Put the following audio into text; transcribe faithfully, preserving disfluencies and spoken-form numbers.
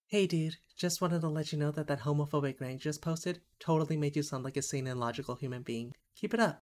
Hey dude, just wanted to let you know that that homophobic rant you just posted totally made you sound like a sane and logical human being. Keep it up.